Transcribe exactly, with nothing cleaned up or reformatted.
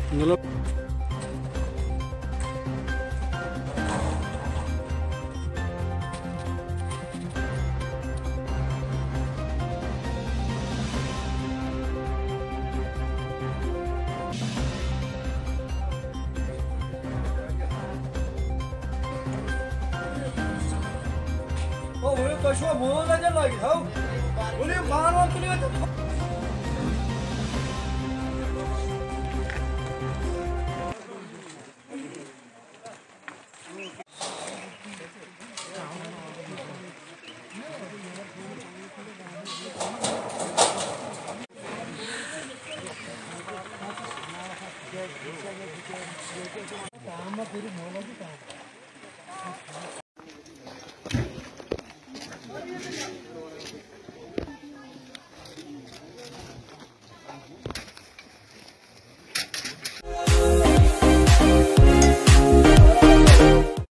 Ngelop. Oh, we'll go show more than you like, how? Will you man on to it? काम में पूरी मोला की काम